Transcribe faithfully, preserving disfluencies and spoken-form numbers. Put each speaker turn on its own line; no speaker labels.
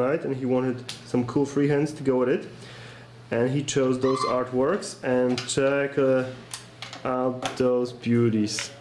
night and he wanted some cool freehands to go with it. And he chose those artworks, and check uh, out those beauties.